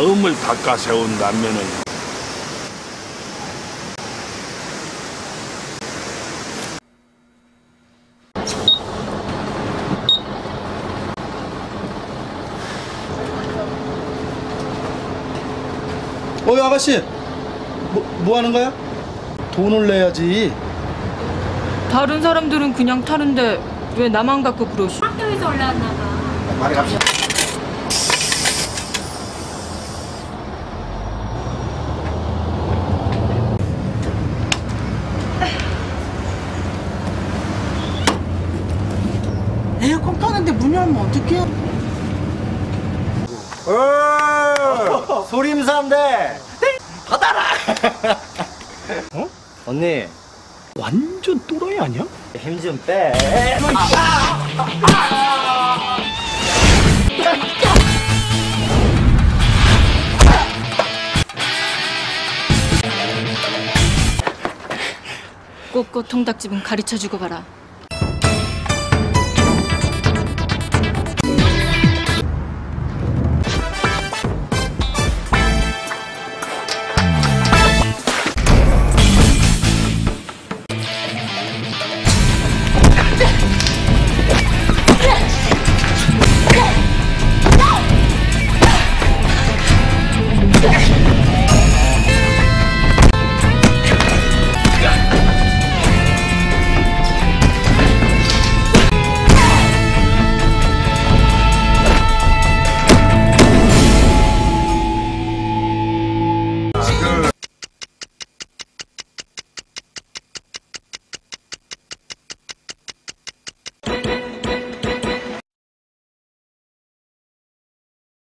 마음을 닦아 세운다면은 아가씨, 뭐 하는 거야? 돈을 내야지. 다른 사람들은 그냥 타는데 왜 나만 갖고 그러시? 학교에서 올라왔나 봐. 빨리 갑시다. 에어컨 타는데 문 열면 어떡해요? 소림삼대 받아라. 어? 언니 완전 또라이 아니야? 힘 좀 빼. 꼬꼬 통닭집은 가르쳐주고 가라.